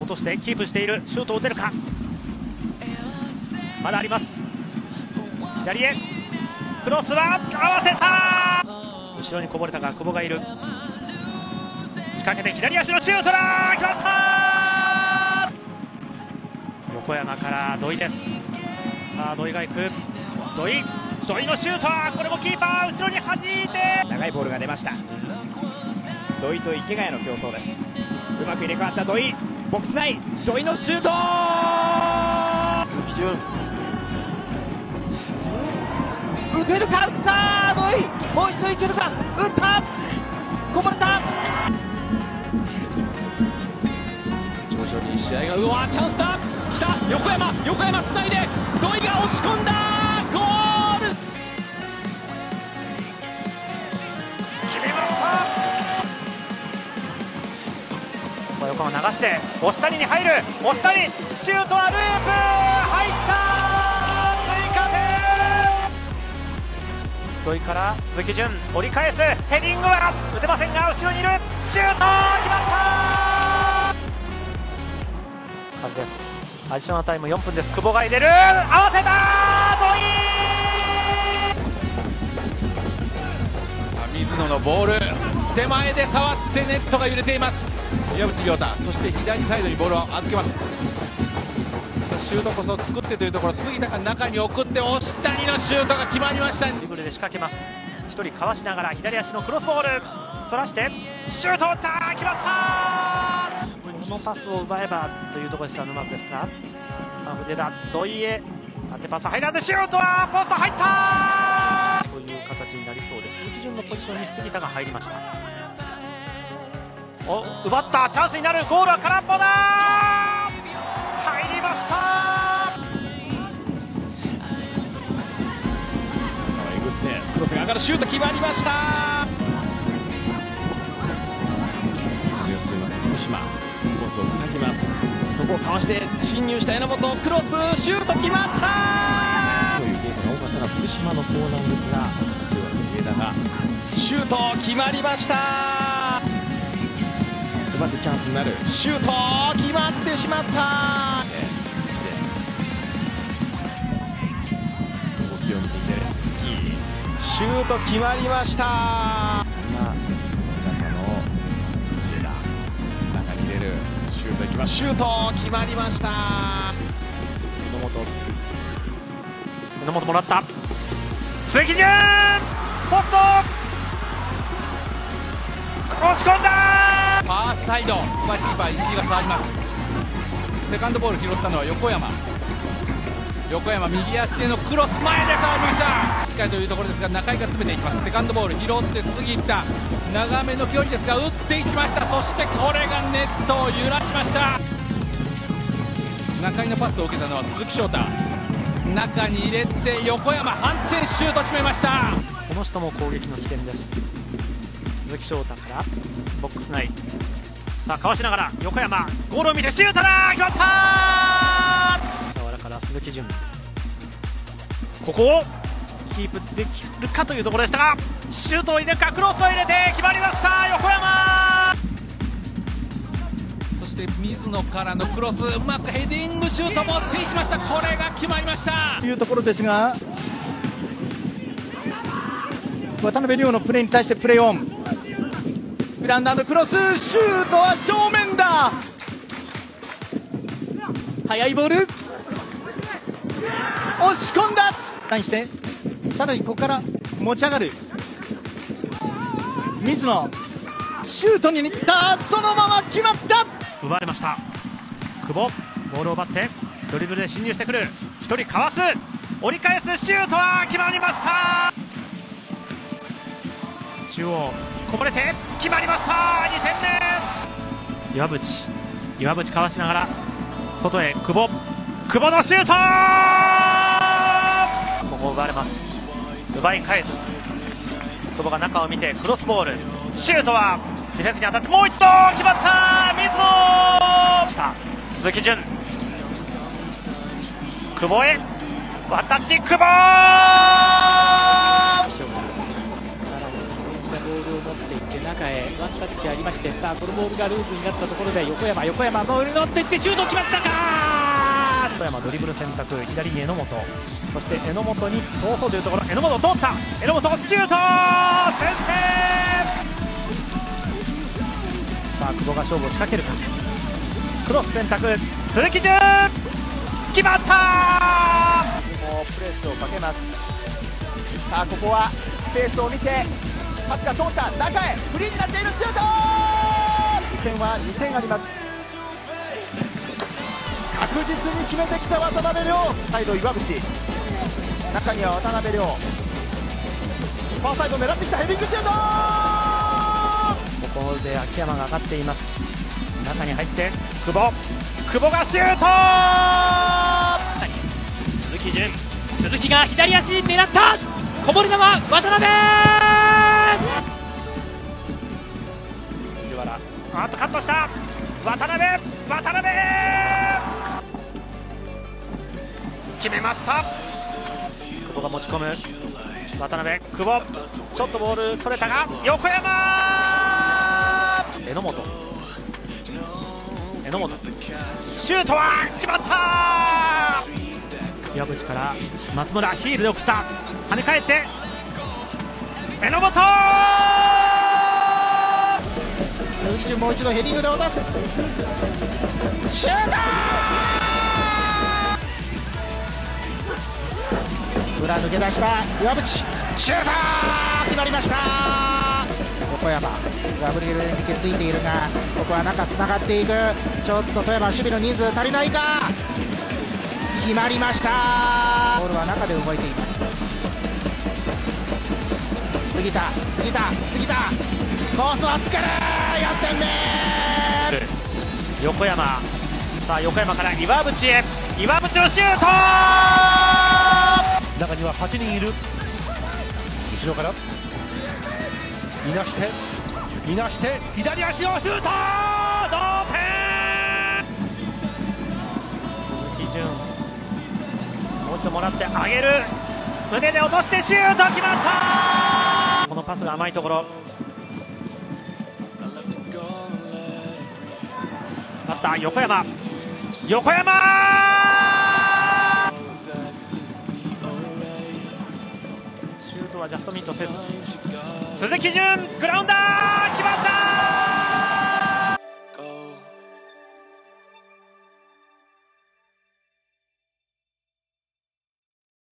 落としてキープしている。シュートを打てるか。まだあります。左へクロスは合わせた。後ろにこぼれたが久保がいる。仕掛けて左足のシュートだ。決まった。横山から土井です。さあ土井が行く。土井のシュートはこれもキーパー後ろに弾いて、 長いボールが出ました。土井と池谷の競争です。うまく入れ替わった土井、ボックス内、土井のシュート。 鈴木潤打てるか。打った。土井もう一度いけるか。打った。こぼれた。徐々に試合がうわチャンスだ。来た。横山つないで土井が押し込んだ。ゴール。 決めました。横山流して押谷に入る。押谷シュートはループ入った。追加点。土井から鈴木潤折り返す。ヘディングは打てませんが後ろにいる。シュート決まった。感じです。アディショナルタイム4分です。久保が入れる。合わせた。土井。 水野のボール手前で触ってネットが揺れています。岩渕亮太、そして左サイドにボールを預けます。シュートこそ作ってというところ、杉田が中に送って押谷のシュートが決まりました。 ドリブルで仕掛けます。1人かわしながら左足のクロスボールそらしてシュートを打った。決まった。このパスを奪えばというところでした沼津ですが、さあ藤枝土井へ縦パス入らずシュートはポスト入ったという形になりそうです。一巡のポジションに杉田が入りました。奪ったチャンスになる。ゴールは空っぽだ。入りました。 えぐってクロスが上がる。シュート決まりました。福島コースを塞ぎます。そこをかわして侵入した榎本、クロスシュート決まったというゲームが多かったのは福島の方なんですが、藤枝がシュート決まりました。奪ってチャンスになる。シュート決まってしまった。動きを見ていてシュート決まりました。シュート決まりました。 榎本もらった。鈴木潤ポスト押し込んだ。 ファーサイド、キーパー石井が触ります。セカンドボール拾ったのは横山右足でのクロス、前で川口さんしっかりというところですが、中井が詰めていきます。セカンドボール拾って杉田、長めの距離ですが打っていきました。そしてこれがネットを揺らしました。中井のパスを受けたのは鈴木翔太、中に入れて横山反転シュート決めました。 この人も攻撃の起点です。鈴木翔太からボックス内、さあかわしながら横山ゴールを見てシュートだ。決まった。沢田から鈴木潤、ここをキープできるかというところでしたが、シュートを入れるか。クロスを入れて決まりました。横山。 そして水野からのクロス、うまくヘディングシュート持っていきました。これが決まりましたというところですが、渡辺亮のプレーに対してプレーオン。グラウンダーのクロス、シュートは正面だ。速いボール押し込んだ。対してさらにここから持ち上がる水野、シュートに行った。そのまま決まった。 奪われました。久保ボールを奪ってドリブルで侵入してくる。1人かわす、折り返すシュートは決まりました。中央こぼれて決まりました。2点目。岩渕かわしながら外へ久保のシュート。ここ奪われます。奪い返す。久保が中を見てクロスボール、シュートはディフェンスに当たってもう一度決まった。水野。鈴木潤、久保へワンタッチ、久保。 ボールを持っていって中へワンタッチありまして、さあこのボールがルーズになったところで横山ボールに乗っていってシュート決まったか。 横山ドリブル選択、左に榎本、そして榎本に通そうというところ、榎本通った、榎本シュート、先制。さあ久保が勝負を仕掛けるか、クロス選択、鈴木純決まった。 もうプレスをかけます。さあここはスペースを見てパスが通った中へフリーになっているシュート。点は2点あります。確実に決めてきた渡辺亮、サイド岩渕、中には渡辺亮、ファーサイド狙ってきたヘディングシュート。 ここで秋山が上がっています。中に入って久保がシュート。 鈴木が左足に狙ったこぼれ球、渡辺。 藤原、あっとカットした、渡辺決めました。久保が持ち込む、渡辺、久保、ちょっとボールそれたが横山、榎本シュートは決まった。岩渕から松村、ヒールで送った、跳ね返って榎本、 鈴木純もう一度ヘディングで落とす、シュート。裏抜け出した岩渕、シュート決まりました。横山ガブリエル・エンリケついているが、ここは中つながっていく、ちょっと富山守備の人数足りないか、決まりました。ボールは中で動いています。杉田コースを作る、4点目。 横山、さあ横山から岩渕へ、岩渕のシュート。中には8人いる、後ろからいなして左足のシュート、同点。鈴木純、もう一度もらってあげる、胸で落としてシュート決まった。このパスが甘いところ、バッター横山シュートはジャストミートせず、鈴木純グラウンダー決まった。